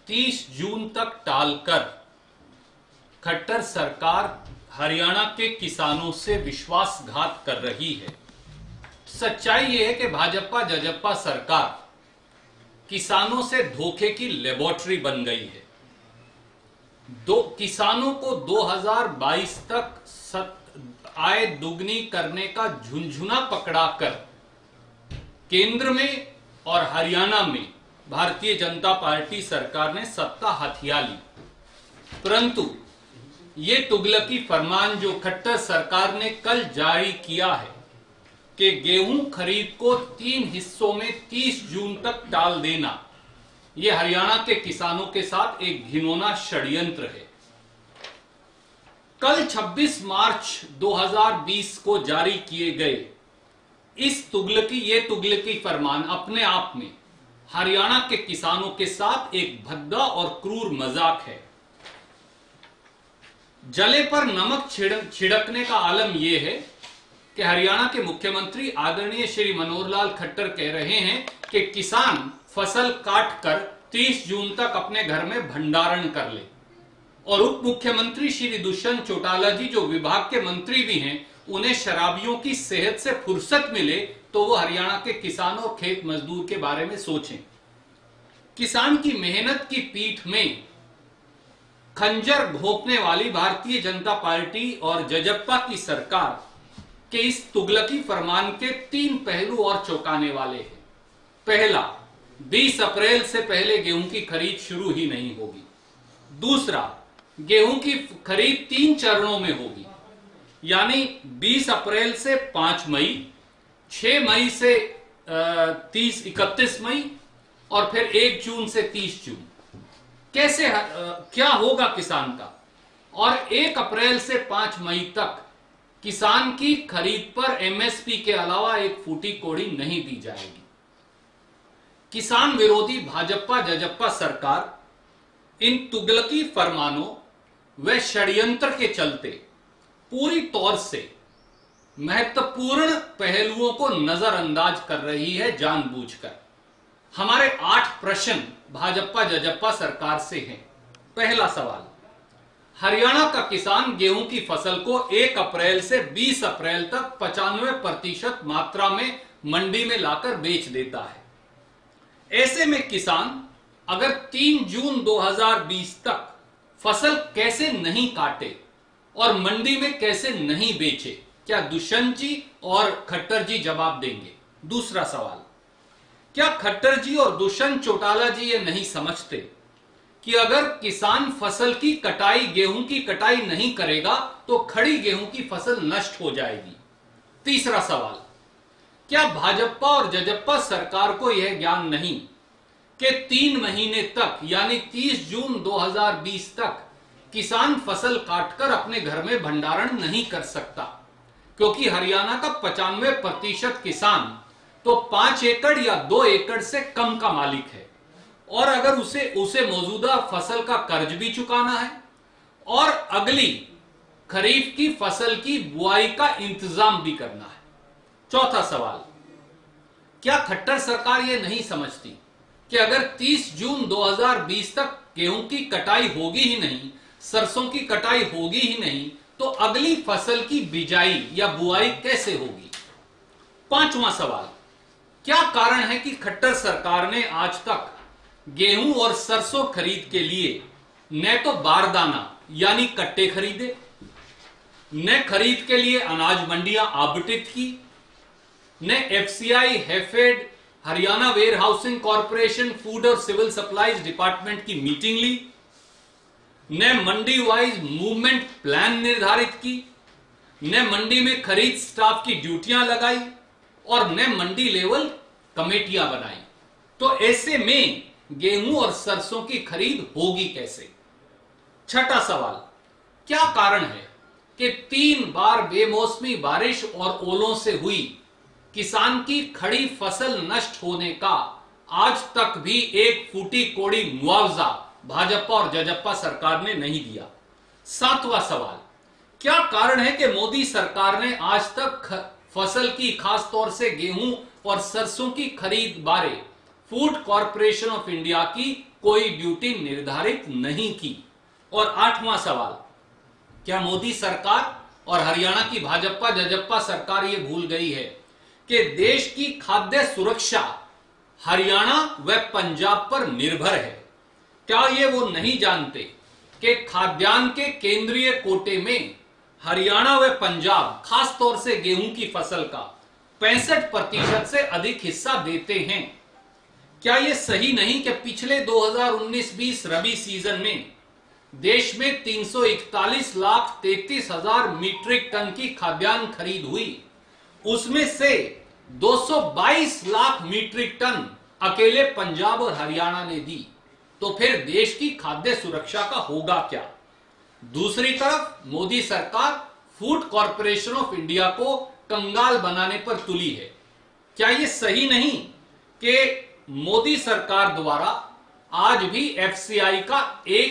30 जून तक टालकर खट्टर सरकार हरियाणा के किसानों से विश्वासघात कर रही है। सच्चाई यह है कि भाजपा जजपा सरकार किसानों से धोखे की लेबोरेटरी बन गई है। किसानों को 2022 तक आय दुगनी करने का झुंझुना पकड़ाकर केंद्र में और हरियाणा में भारतीय जनता पार्टी सरकार ने सत्ता हथिया ली, परंतु ये तुगलकी फरमान जो खट्टर सरकार ने कल जारी किया है कि गेहूं खरीद को 3 हिस्सों में 30 जून तक टाल देना, यह हरियाणा के किसानों के साथ एक घिनौना षड्यंत्र है। कल 26 मार्च 2020 को जारी किए गए ये तुगलकी फरमान अपने आप में हरियाणा के किसानों के साथ एक भद्दा और क्रूर मजाक है। जले पर नमक छिड़कने का आलम यह है कि हरियाणा के मुख्यमंत्री आदरणीय श्री मनोहर लाल खट्टर कह रहे हैं कि किसान फसल काट कर 30 जून तक अपने घर में भंडारण कर ले, और उप मुख्यमंत्री श्री दुष्यंत चौटाला जी जो विभाग के मंत्री भी हैं, उन्हें शराबियों की सेहत से फुर्सत मिले तो वो हरियाणा के किसानों और खेत मजदूर के बारे में सोचें। किसान की मेहनत की पीठ में खंजर घोंपने वाली भारतीय जनता पार्टी और जजप्पा की सरकार के इस तुगलकी फरमान के 3 पहलू और चौंकाने वाले हैं। पहला, 20 अप्रैल से पहले गेहूं की खरीद शुरू ही नहीं होगी। दूसरा, गेहूं की खरीद 3 चरणों में होगी, यानी 20 अप्रैल से 5 मई, 6 मई से 31 मई और फिर 1 जून से 30 जून। कैसे क्या होगा किसान का? और 1 अप्रैल से 5 मई तक किसान की खरीद पर एमएसपी के अलावा एक फूटी कौड़ी नहीं दी जाएगी। किसान विरोधी भाजपा जजपा सरकार इन तुगलकी फरमानों व षड्यंत्र के चलते पूरी तौर से महत्वपूर्ण पहलुओं को नजरअंदाज कर रही है जानबूझकर। हमारे 8 प्रश्न भाजपा जजपा सरकार से हैं। पहला सवाल, हरियाणा का किसान गेहूं की फसल को 1 अप्रैल से 20 अप्रैल तक 95% मात्रा में मंडी में लाकर बेच देता है। ऐसे में किसान अगर 3 जून 2020 तक फसल कैसे नहीं काटे और मंडी में कैसे नहीं बेचे, क्या दुष्यंत जी और खट्टर जी जवाब देंगे? दूसरा सवाल, क्या खट्टर जी और दुष्यंत चौटाला जी ये नहीं समझते कि अगर किसान फसल की कटाई, गेहूं की कटाई नहीं करेगा तो खड़ी गेहूं की फसल नष्ट हो जाएगी? तीसरा सवाल, क्या भाजपा और जजपा सरकार को यह ज्ञान नहीं कि 3 महीने तक यानी 30 जून 2020 तक किसान फसल काटकर अपने घर में भंडारण नहीं कर सकता, क्योंकि हरियाणा का 95% किसान तो 5 एकड़ या 2 एकड़ से कम का मालिक है, और अगर उसे मौजूदा फसल का कर्ज भी चुकाना है और अगली खरीफ की फसल की बुआई का इंतजाम भी करना है। चौथा सवाल, क्या खट्टर सरकार यह नहीं समझती कि अगर 30 जून 2020 तक गेहूं की कटाई होगी ही नहीं, सरसों की कटाई होगी ही नहीं, तो अगली फसल की बिजाई या बुआई कैसे होगी? पांचवा सवाल, क्या कारण है कि खट्टर सरकार ने आज तक गेहूं और सरसों खरीद के लिए न तो बारदाना यानी कट्टे खरीदे, न खरीद के लिए अनाज मंडियां आवंटित की, न FCI, HAFED, Haryana warehousing corporation, food और सिविल सप्लाईज डिपार्टमेंट की मीटिंग ली, न मंडी वाइज मूवमेंट प्लान निर्धारित की, न मंडी में खरीद स्टाफ की ड्यूटियां लगाई और न मंडी लेवल कमेटियां बनाई। तो ऐसे में गेहूं और सरसों की खरीद होगी कैसे? छठा सवाल, क्या कारण है कि 3 बार बेमौसमी बारिश और ओलों से हुई किसान की खड़ी फसल नष्ट होने का आज तक भी एक फूटी कौड़ी मुआवजा भाजपा और जजपा सरकार ने नहीं दिया? सातवां सवाल, क्या कारण है कि मोदी सरकार ने आज तक फसल की, खास तौर से गेहूं और सरसों की खरीद बारे फूड कॉरपोरेशन ऑफ इंडिया की कोई ड्यूटी निर्धारित नहीं की। और 8वां सवाल, क्या मोदी सरकार और हरियाणा की भाजपा जजप्पा सरकार ये भूल गई है कि देश की खाद्य सुरक्षा हरियाणा व पंजाब पर निर्भर है? क्या ये वो नहीं जानते कि खाद्यान्न के केंद्रीय कोटे में हरियाणा व पंजाब खास तौर से गेहूं की फसल का 65% से अधिक हिस्सा देते हैं? क्या यह सही नहीं कि पिछले 2019-20 रबी सीजन में देश में 341,33,000 मीट्रिक टन की खाद्यान्न खरीद हुई, उसमें से 222 लाख मीट्रिक टन अकेले पंजाब और हरियाणा ने दी? तो फिर देश की खाद्य सुरक्षा का होगा क्या? दूसरी तरफ मोदी सरकार फूड कॉरपोरेशन ऑफ इंडिया को कंगाल बनाने पर तुली है। क्या यह सही नहीं कि मोदी सरकार द्वारा आज भी एफसीआई का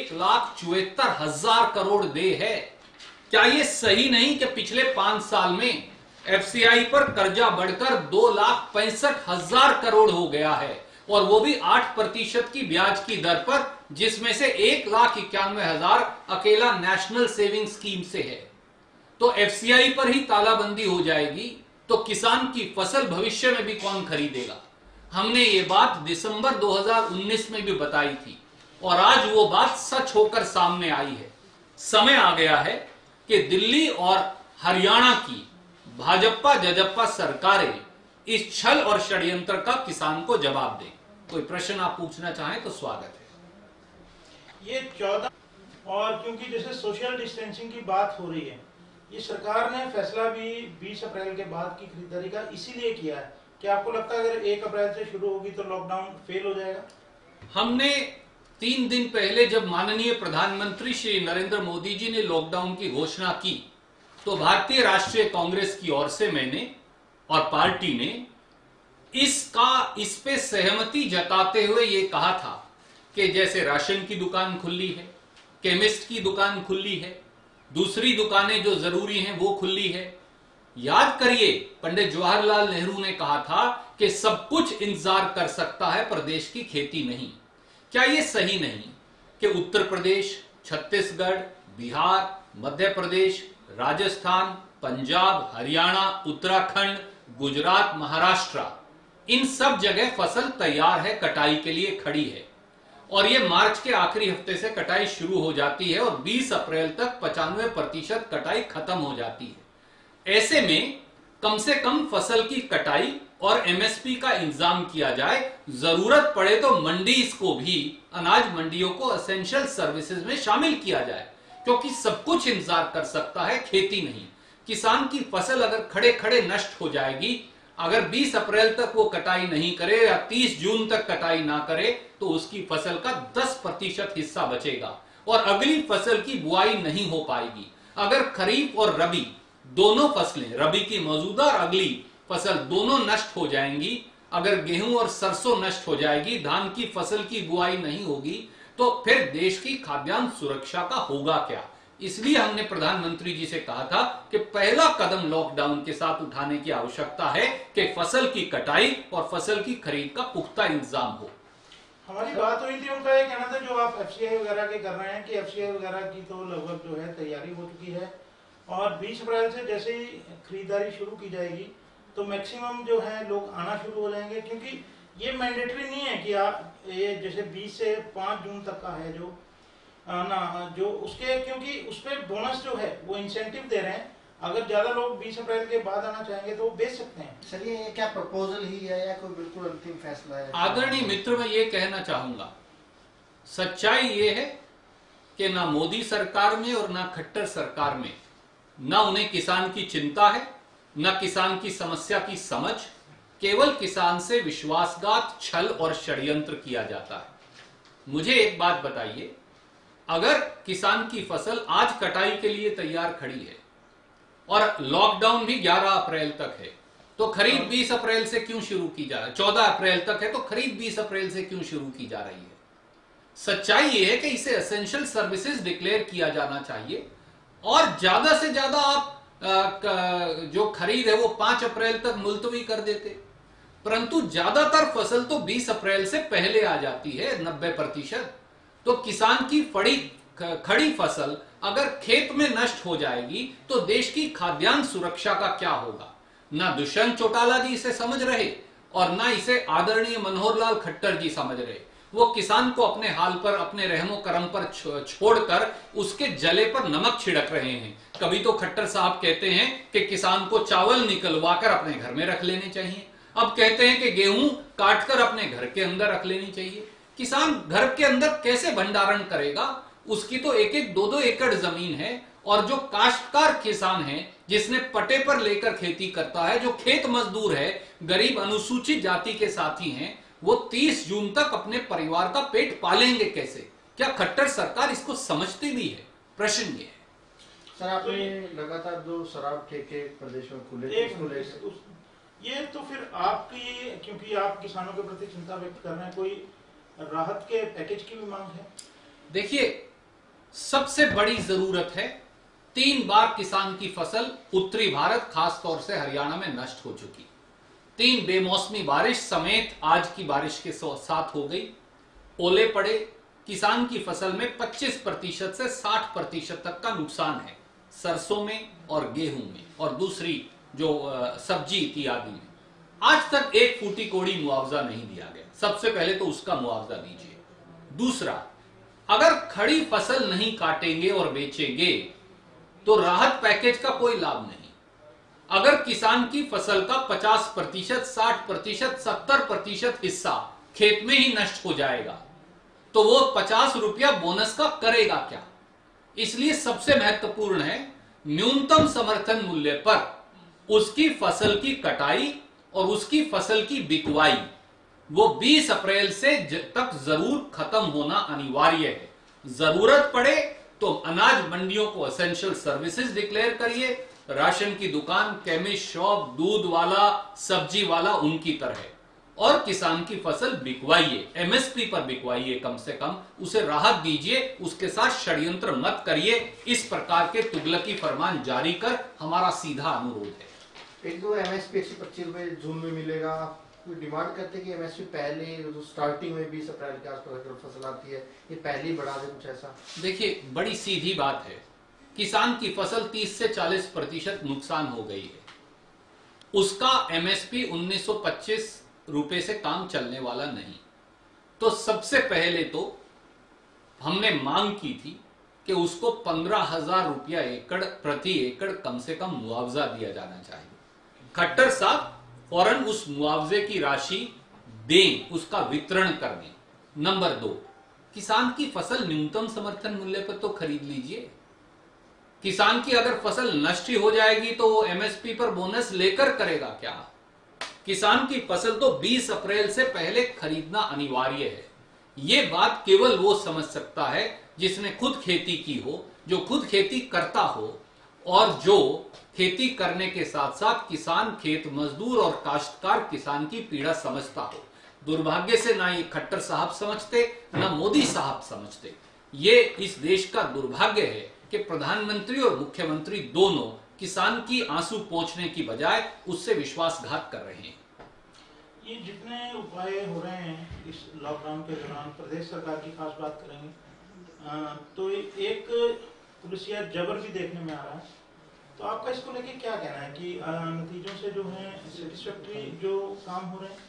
1,74,000 करोड़ देय है? क्या यह सही नहीं कि पिछले 5 साल में एफसीआई पर कर्जा बढ़कर 2,65,000 करोड़ हो गया है, और वो भी 8% की ब्याज की दर पर, जिसमें से 1,91,000 अकेला नेशनल सेविंग स्कीम से है? तो एफसीआई पर ही तालाबंदी हो जाएगी तो किसान की फसल भविष्य में भी कौन खरीदेगा? हमने ये बात दिसंबर 2019 में भी बताई थी और आज वो बात सच होकर सामने आई है। समय आ गया है कि दिल्ली और हरियाणा की भाजपा जजप्पा सरकारें इस छल और षड्यंत्र का किसान को जवाब दें। कोई प्रश्न आप पूछना चाहें तो स्वागत है। ये 14 और क्योंकि जैसे सोशल डिस्टेंसिंग की बात हो रही है, ये सरकार ने फैसला भी 20 अप्रैल के बाद की खरीदारी का इसीलिए किया है। क्या आपको लगता है अगर 1 अप्रैल से शुरू होगी तो लॉकडाउन फेल हो जाएगा? हमने 3 दिन पहले जब माननीय प्रधानमंत्री श्री नरेंद्र मोदी जी ने लॉकडाउन की घोषणा की तो भारतीय राष्ट्रीय कांग्रेस की ओर से मैंने और पार्टी ने इस पे सहमति जताते हुए ये कहा था कि जैसे राशन की दुकान खुली है, केमिस्ट की दुकान खुली है, दूसरी दुकानें जो जरूरी हैं वो खुली है। याद करिए, पंडित जवाहरलाल नेहरू ने कहा था कि सब कुछ इंतजार कर सकता है पर देश की खेती नहीं। क्या यह सही नहीं कि उत्तर प्रदेश, छत्तीसगढ़, बिहार, मध्य प्रदेश, राजस्थान, पंजाब, हरियाणा, उत्तराखंड, गुजरात, महाराष्ट्र, इन सब जगह फसल तैयार है, कटाई के लिए खड़ी है, और यह मार्च के आखिरी हफ्ते से कटाई शुरू हो जाती है और 20 अप्रैल तक 95% कटाई खत्म हो जाती है। ऐसे में कम से कम फसल की कटाई और एमएसपी का इंतजाम किया जाए। जरूरत पड़े तो मंडीज को भी, अनाज मंडियों को एसेंशियल सर्विसेज में शामिल किया जाए, क्योंकि सब कुछ इंतजार कर सकता है, खेती नहीं। किसान की फसल अगर खड़े खड़े नष्ट हो जाएगी, अगर 20 अप्रैल तक वो कटाई नहीं करे या 30 जून तक कटाई ना करे तो उसकी फसल का 10% हिस्सा बचेगा और अगली फसल की बुआई नहीं हो पाएगी। अगर खरीफ और रबी दोनों फसलें, रबी की मौजूदा और अगली फसल दोनों नष्ट हो जाएंगी, अगर गेहूं और सरसों नष्ट हो जाएगी, धान की फसल की बुआई नहीं होगी, तो फिर देश की खाद्यान्न सुरक्षा का होगा क्या? इसलिए हमने प्रधानमंत्री जी से कहा था कि पहला कदम लॉकडाउन के साथ उठाने की आवश्यकता है कि फसल की कटाई और फसल की खरीद का पुख्ता इंतजाम हो। हमारी बात हुई थी, उनका ये कहना था जो आप एफसीआई वगैरह के कर रहे हैं कि एफसीआई वगैरह की तो लगभग जो है तैयारी हो चुकी है और 20 अप्रैल से जैसे ही खरीदारी शुरू की जाएगी तो मैक्सिमम जो है लोग आना शुरू हो जाएंगे, क्योंकि ये मैंडेटरी नहीं है कि आप ये जैसे 20 से 5 जून तक का है जो ना जो उसके, क्योंकि उस पर बोनस जो है वो इंसेंटिव दे रहे हैं। अगर ज्यादा लोग 20 अप्रैल के बाद आना चाहेंगे तो वो बेच सकते हैं। सर ये क्या प्रपोजल ही है या कोई बिल्कुल अंतिम फैसला है? आदरणीय मित्र, मैं ये कहना चाहूंगा, सच्चाई ये है कि ना मोदी सरकार में और ना खट्टर सरकार में ना उन्हें किसान की चिंता है, ना किसान की समस्या की समझ। केवल किसान से विश्वासघात, छल और षड्यंत्र किया जाता है। मुझे एक बात बताइए, अगर किसान की फसल आज कटाई के लिए तैयार खड़ी है और लॉकडाउन भी 11 अप्रैल तक है, तो खरीद 20 अप्रैल से क्यों शुरू की जा रही है? 14 अप्रैल तक है तो खरीद 20 अप्रैल से क्यों शुरू की जा रही है? सच्चाई यह है कि इसे एसेंशियल सर्विसेज डिक्लेयर किया जाना चाहिए और ज्यादा से ज्यादा आप जो खरीद है वो 5 अप्रैल तक मुलतवी कर देते। परंतु ज्यादातर फसल तो 20 अप्रैल से पहले आ जाती है, 90%। तो किसान की खड़ी फसल अगर खेत में नष्ट हो जाएगी तो देश की खाद्यान्न सुरक्षा का क्या होगा? ना दुष्यंत चौटाला जी इसे समझ रहे और ना इसे आदरणीय मनोहर लाल खट्टर जी समझ रहे। वो किसान को अपने हाल पर, अपने रहमो करम पर छोड़कर उसके जले पर नमक छिड़क रहे हैं। कभी तो खट्टर साहब कहते हैं कि किसान को चावल निकलवाकर अपने घर में रख लेने चाहिए, अब कहते हैं कि गेहूं काटकर अपने घर के अंदर रख लेनी चाहिए। किसान घर के अंदर कैसे भंडारण करेगा? उसकी तो 1-1, 2-2 एकड़ जमीन है। और जो काश्तकार किसान है, जिसने पट्टे पर लेकर खेती करता है, जो खेत मजदूर है, गरीब अनुसूचित जाति के साथी हैं, वो 30 जून तक अपने परिवार का पेट पालेंगे कैसे? क्या खट्टर सरकार इसको समझती भी है? प्रश्न ये है। सर, आपने लगातार जो शराब ठेके प्रदेश में खुले ये तो फिर आपकी, क्योंकि आप किसानों के प्रति चिंता व्यक्त कर रहे हैं, कोई राहत के पैकेज की भी मांग है? देखिए, सबसे बड़ी जरूरत है, 3 बार किसान की फसल उत्तरी भारत खासतौर से हरियाणा में नष्ट हो चुकी। 3 बेमौसमी बारिश समेत आज की बारिश के साथ हो गई, ओले पड़े, किसान की फसल में 25% से 60% तक का नुकसान है, सरसों में और गेहूं में और दूसरी जो सब्जी इत्यादि में। आज तक 1 फूटी कोड़ी मुआवजा नहीं दिया गया। सबसे पहले तो उसका मुआवजा दीजिए। दूसरा, अगर खड़ी फसल नहीं काटेंगे और बेचेंगे तो राहत पैकेज का कोई लाभ नहीं। अगर किसान की फसल का 50%, 60%, 70% हिस्सा खेत में ही नष्ट हो जाएगा तो वो 50 रुपया बोनस का करेगा क्या? इसलिए सबसे महत्वपूर्ण है न्यूनतम समर्थन मूल्य पर उसकी फसल की कटाई और उसकी फसल की बिकवाई, वो 20 अप्रैल से तक जरूर खत्म होना अनिवार्य है। जरूरत पड़े तो अनाज मंडियों को एसेंशियल सर्विसेज डिक्लेयर करिए, राशन की दुकान, केमिस्ट शॉप, दूध वाला, सब्जी वाला उनकी तरह, और किसान की फसल बिकवाइए, एमएसपी पर बिकवाइए, कम से कम उसे राहत दीजिए। उसके साथ षड्यंत्र मत करिए। इस प्रकार के तुगलकी फरमान जारी कर हमारा सीधा अनुरोध है। एक दो एमएसपी 125 रुपए जून में मिलेगा, कोई डिमांड करते कि एमएसपी पहले जो स्टार्टिंग में 20 अप्रैल के आसपास अगर फसल आती है ये पहले ही बढ़ा दे, कुछ ऐसा? देखिए, बड़ी सीधी बात है, किसान की फसल 30 से 40% नुकसान हो गई है, उसका एमएसपी 1925 रुपए से काम चलने वाला नहीं। तो सबसे पहले तो हमने मांग की थी कि उसको 15,000 रुपया प्रति एकड़ कम से कम मुआवजा दिया जाना चाहिए। खट्टर साहब फौरन उस मुआवजे की राशि दें, उसका वितरण कर दें। नंबर 2, किसान की फसल न्यूनतम समर्थन मूल्य पर तो खरीद लीजिए। किसान की अगर फसल नष्ट ही हो जाएगी तो वो एमएसपी पर बोनस लेकर करेगा क्या? किसान की फसल तो 20 अप्रैल से पहले खरीदना अनिवार्य है। ये बात केवल वो समझ सकता है जिसने खुद खेती की हो, जो खुद खेती करता हो और जो खेती करने के साथ साथ किसान, खेत मजदूर और काश्तकार किसान की पीड़ा समझता हो। दुर्भाग्य से ना ये खट्टर साहब समझते, ना मोदी साहब समझते। ये इस देश का दुर्भाग्य है कि प्रधानमंत्री और मुख्यमंत्री दोनों किसान की आंसू पोंछने की बजाय उससे विश्वासघात कर रहे हैं। ये जितने उपाय हो रहे हैं इस लॉकडाउन के दौरान, प्रदेश सरकार की खास बात करेंगे तो एक पुलिसिया जबर भी देखने में आ रहा है। तो आपका इसको लेके क्या कहना है कि नतीजों से जो है सेटिस्फैक्टरी जो काम हो रहे हैं?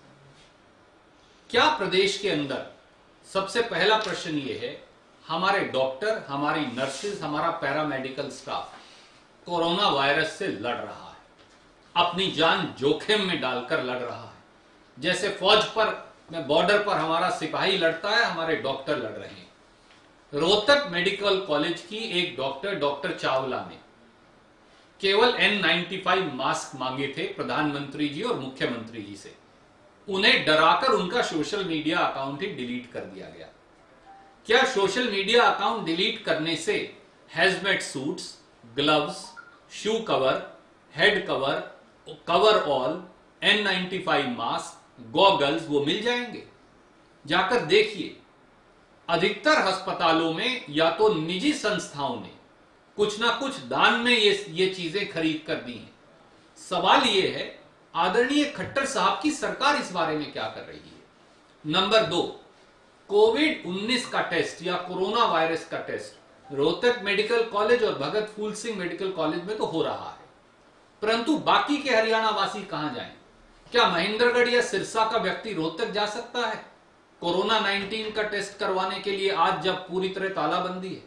क्या प्रदेश के अंदर, सबसे पहला प्रश्न ये है, हमारे डॉक्टर, हमारी नर्सेज, हमारा पैरामेडिकल स्टाफ कोरोना वायरस से लड़ रहा है, अपनी जान जोखिम में डालकर लड़ रहा है। जैसे फौज पर, बॉर्डर पर हमारा सिपाही लड़ता है, हमारे डॉक्टर लड़ रहे हैं। रोहतक मेडिकल कॉलेज की एक डॉक्टर चावला ने केवल N95 मास्क मांगे थे प्रधानमंत्री जी और मुख्यमंत्री जी से। उन्हें डराकर उनका सोशल मीडिया अकाउंट ही डिलीट कर दिया गया। क्या सोशल मीडिया अकाउंट डिलीट करने से hazmat suits, gloves, shoe cover, head cover, cover all, N95 mask, goggles वो मिल जाएंगे? जाकर देखिए, अधिकतर अस्पतालों में या तो निजी संस्थाओं ने कुछ ना कुछ दान में ये चीजें खरीद कर दी हैं। सवाल ये है आदरणीय खट्टर साहब की सरकार इस बारे में क्या कर रही है। नंबर 2, कोविड-19 का टेस्ट या कोरोना वायरस का टेस्ट रोहतक मेडिकल कॉलेज और भगत फूल सिंह मेडिकल कॉलेज में तो हो रहा है, परंतु बाकी के हरियाणा वासी कहां जाएं? क्या महेंद्रगढ़ या सिरसा का व्यक्ति रोहतक जा सकता है कोरोना 19 का टेस्ट करवाने के लिए, आज जब पूरी तरह तालाबंदी है?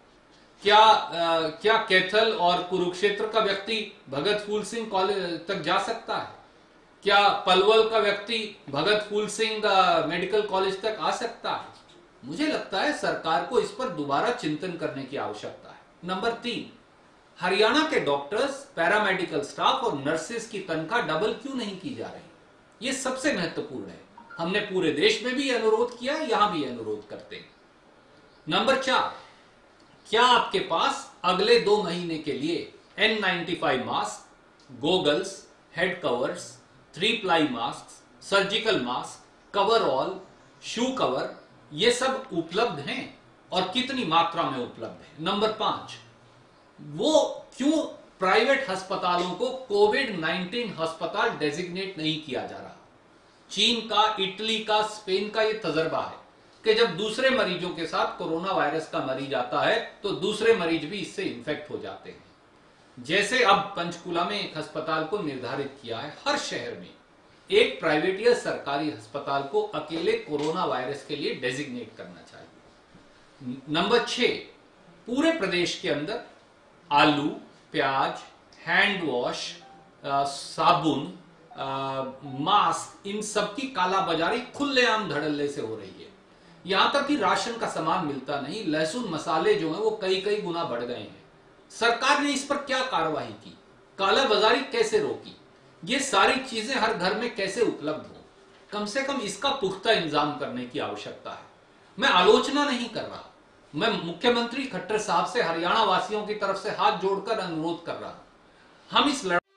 क्या कैथल और कुरुक्षेत्र का व्यक्ति भगत फूल सिंह कॉलेज तक जा सकता है? क्या पलवल का व्यक्ति भगत फूल सिंह मेडिकल कॉलेज तक आ सकता है? मुझे लगता है सरकार को इस पर दोबारा चिंतन करने की आवश्यकता है। नंबर 3, हरियाणा के डॉक्टर्स, पैरामेडिकल स्टाफ और नर्सेस की तनख्वाह डबल क्यों नहीं की जा रही? यह सबसे महत्वपूर्ण है। हमने पूरे देश में भी अनुरोध किया, यहां भी अनुरोध करते हैं। नंबर 4, क्या आपके पास अगले 2 महीने के लिए N95 mask, goggles, head covers, 3 ply mask, surgical mask, coverall, shoe cover, ये सब उपलब्ध हैं और कितनी मात्रा में उपलब्ध है? नंबर 5, वो क्यों प्राइवेट अस्पतालों को कोविड-19 अस्पताल डेजिग्नेट नहीं किया जा रहा? चीन का, इटली का, स्पेन का यह तजर्बा है कि जब दूसरे मरीजों के साथ कोरोना वायरस का मरीज आता है तो दूसरे मरीज भी इससे इन्फेक्ट हो जाते हैं। जैसे अब पंचकुला में एक अस्पताल को निर्धारित किया है, हर शहर में एक प्राइवेट या सरकारी अस्पताल को अकेले कोरोना वायरस के लिए डेजिग्नेट करना चाहिए। नंबर 6, पूरे प्रदेश के अंदर आलू, प्याज, हैंड वॉश, साबुन, मास्क, इन सब की कालाबाजारी खुलेआम धड़ल्ले से हो रही है। यहां तक कि राशन का सामान मिलता नहीं, लहसुन मसाले जो हैं वो कई गुना बढ़ गए हैं। सरकार ने इस पर क्या कार्रवाई की? कालाबाजारी कैसे रोकी? ये सारी चीजें हर घर में कैसे उपलब्ध हो? कम से कम इसका पुख्ता इंतजाम करने की आवश्यकता है। मैं आलोचना नहीं कर रहा, मैं मुख्यमंत्री खट्टर साहब से हरियाणा वासियों की तरफ से हाथ जोड़कर अनुरोध कर रहा हूं। हम इस